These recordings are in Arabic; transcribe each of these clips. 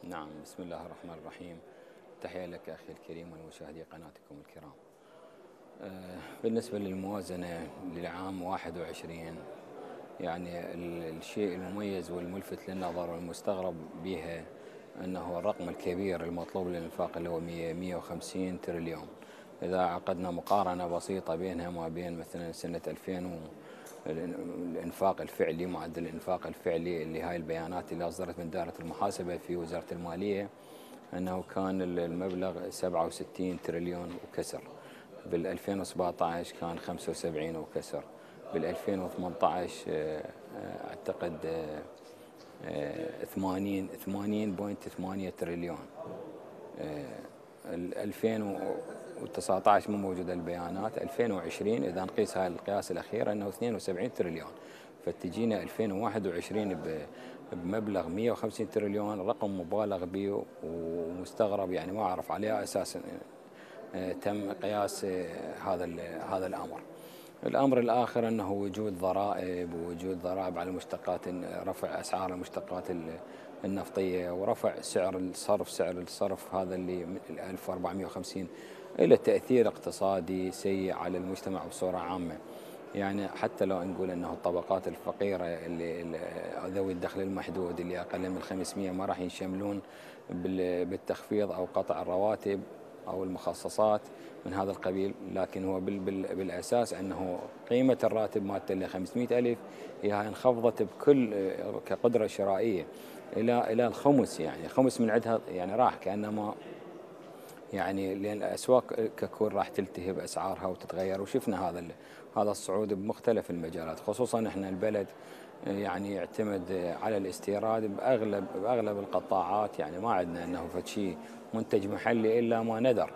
نعم، بسم الله الرحمن الرحيم. تحية لك أخي الكريم ولمشاهدي قناتكم الكرام. بالنسبة للموازنة للعام 21، يعني الشيء المميز والملفت للنظر والمستغرب بها أنه الرقم الكبير المطلوب للإنفاق اللي هو 150 تريليون. إذا عقدنا مقارنة بسيطة بينها ما بين مثلا سنة 2000 الإنفاق الفعلي، معدل الإنفاق الفعلي اللي هاي البيانات اللي أصدرت من دائرة المحاسبة في وزارة المالية، أنه كان المبلغ 67 تريليون وكسر. بال 2017 كان 75 وكسر. بال 2018 أعتقد 80.8 تريليون. ال 2019 مو موجودة البيانات. 2020 إذا نقيس هاي القياس الأخير أنه 72 تريليون. فتجينا 2021 بمبلغ 150 تريليون، رقم مبالغ به ومستغرب، يعني ما أعرف عليه أساس تم قياس هذا الأمر. الأمر الآخر أنه وجود ضرائب، ووجود ضرائب على المشتقات، رفع أسعار المشتقات النفطية، ورفع سعر الصرف هذا اللي من 1450 إلى تأثير اقتصادي سيء على المجتمع بصورة عامة. يعني حتى لو نقول أنه الطبقات الفقيرة اللي ذوي الدخل المحدود اللي أقل من 500 ما راح ينشملون بالتخفيض أو قطع الرواتب أو المخصصات من هذا القبيل، لكن هو بالأساس أنه قيمة الراتب مالته اللي 500 ألف هي انخفضت بكل كقدرة شرائية إلى الخمس، يعني خمس من عندها، يعني راح كأنما، يعني لأن الأسواق ككل راح تلتهب أسعارها وتتغير. وشفنا هذا الصعود بمختلف المجالات، خصوصا احنا البلد يعني يعتمد على الاستيراد بأغلب القطاعات، يعني ما عندنا أنه فشي منتج محلي إلا ما ندر.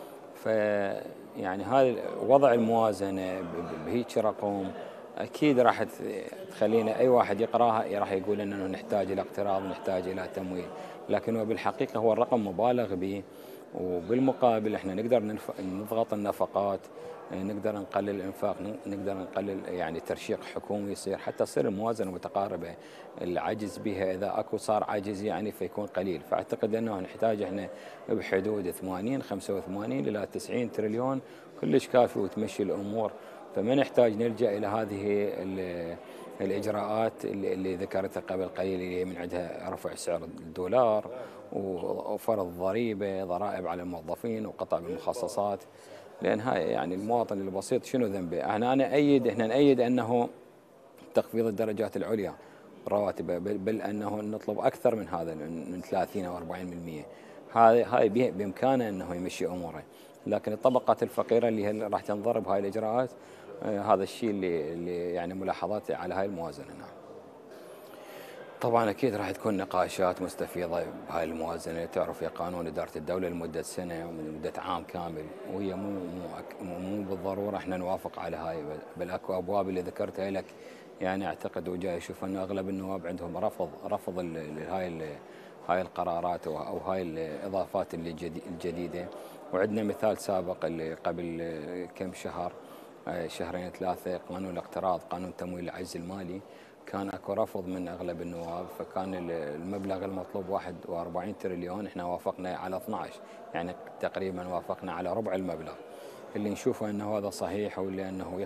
يعني هذا وضع الموازنة بهيك رقم أكيد راح تخلينا أي واحد يقراها راح يقول أنه نحتاج إلى اقتراض، نحتاج إلى تمويل، لكن هو بالحقيقة هو الرقم مبالغ به. وبالمقابل احنا نقدر نضغط النفقات، نقدر نقلل الانفاق، نقدر نقلل يعني ترشيق حكومي يصير حتى تصير الموازنه متقاربه. العجز بها اذا اكو صار عجز يعني فيكون قليل. فاعتقد انه نحتاج احنا بحدود 85 الى 90 تريليون كلش كافي وتمشي الامور. فما نحتاج نلجا الى هذه الإجراءات اللي ذكرتها قبل قليل، اللي من عندها رفع سعر الدولار وفرض ضرائب على الموظفين وقطع بالمخصصات. لأن هاي يعني المواطن البسيط شنو ذنبه؟ احنا نأيد أنه تخفيض الدرجات العليا الرواتب، بل أنه نطلب أكثر من هذا، من 30 أو 40%. هاي بإمكانه أنه يمشي أموره، لكن الطبقات الفقيرة اللي هي راح تنضرب هاي الإجراءات. هذا الشيء اللي يعني ملاحظاتي على هاي الموازنة. نعم. طبعا أكيد راح تكون نقاشات مستفيضة بهاي الموازنة. تعرف يا قانون إدارة الدولة لمدة سنة ومدة عام كامل، وهي مو بالضرورة احنا نوافق على هاي، بل اكو أبواب اللي ذكرتها لك. يعني أعتقد وجاي أشوف أنه أغلب النواب عندهم رفض هاي القرارات أو هاي الإضافات الجديدة. وعندنا مثال سابق اللي قبل كم شهر، شهرين ثلاثة، قانون الاقتراض، قانون تمويل العجز المالي، كان اكو رفض من اغلب النواب. فكان المبلغ المطلوب 41 تريليون، احنا وافقنا على 12، يعني تقريبا وافقنا على ربع المبلغ. اللي نشوفه انه هذا صحيح، واللي انه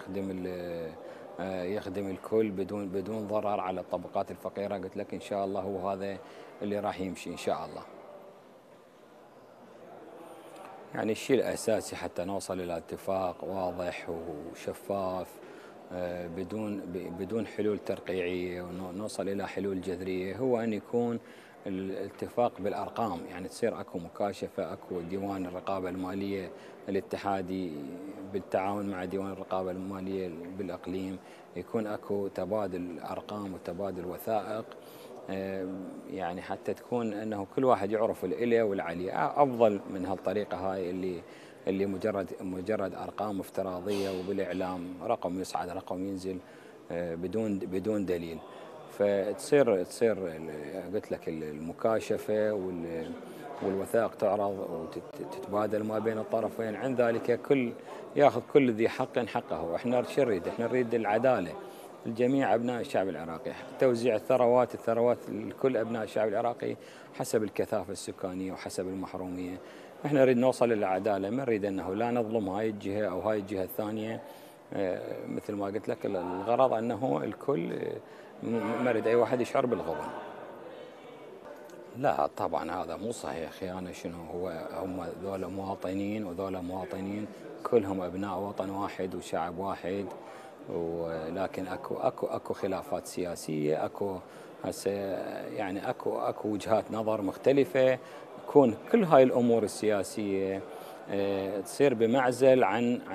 يخدم الكل بدون ضرر على الطبقات الفقيرة. قلت لك ان شاء الله هو هذا اللي راح يمشي ان شاء الله. يعني الشيء الأساسي حتى نوصل إلى اتفاق واضح وشفاف، بدون حلول ترقيعية، ونوصل إلى حلول جذرية، هو أن يكون الاتفاق بالأرقام. يعني تصير أكو مكاشفة، أكو ديوان الرقابة المالية الاتحادي بالتعاون مع ديوان الرقابة المالية بالإقليم، يكون أكو تبادل أرقام وتبادل وثائق، يعني حتى تكون أنه كل واحد يعرف الإلي والعلي. أفضل من هالطريقة هاي اللي مجرد أرقام افتراضية، وبالإعلام رقم يصعد رقم ينزل بدون دليل. تصير قلت لك المكاشفة والوثائق تعرض وتتبادل ما بين الطرفين. عند ذلك ياخذ كل ذي حق حقه. واحنا شو نريد؟ احنا نريد العدالة، لجميع أبناء الشعب العراقي. توزيع الثروات لكل أبناء الشعب العراقي حسب الكثافة السكانية وحسب المحرومية. احنا نريد نوصل للعدالة، ما نريد أنه لا نظلم هاي الجهة أو هاي الجهة الثانية. مثل ما قلت لك الغرض أنه الكل، ما نريد أي واحد يشعر بالغبن. لا طبعا هذا مو صحيح، خيانة شنو؟ هم ذولا مواطنين، وذولا مواطنين كلهم أبناء وطن واحد وشعب واحد. ولكن اكو خلافات سياسية، اكو هسه يعني اكو وجهات نظر مختلفة. تكون كل هاي الأمور السياسية تصير بمعزل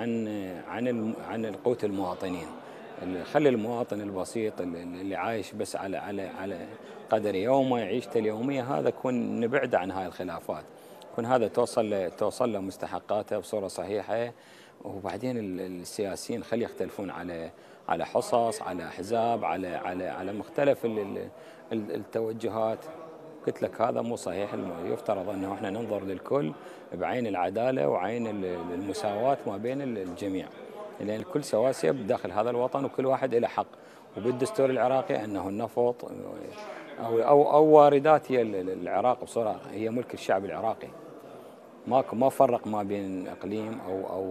عن قوت المواطنين. خلي المواطن البسيط اللي عايش بس على قدر يومه، عيشته اليومية، هذا كون نبعد عن هاي الخلافات، كون هذا توصل له مستحقاته بصورة صحيحة. وبعدين السياسيين خلي يختلفون على حصص، على أحزاب، على مختلف التوجهات. قلت لك هذا مو صحيح. يفترض أنه احنا ننظر للكل بعين العدالة وعين المساواة ما بين الجميع، لأن الكل سواسية بداخل هذا الوطن وكل واحد له حق. وبالدستور العراقي أنه النفط أو واردات هي العراق بصورة هي ملك الشعب العراقي. ما فرق ما بين اقليم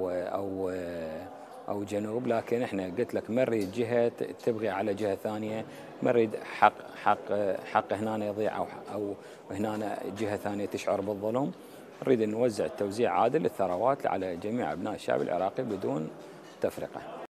او جنوب. لكن احنا قلت لك ما نريد جهه تبغي على جهه ثانيه، ما نريد حق هنا يضيع او هنا جهه ثانيه تشعر بالظلم. نريد نوزع توزيع عادل للثروات على جميع ابناء الشعب العراقي بدون تفرقه.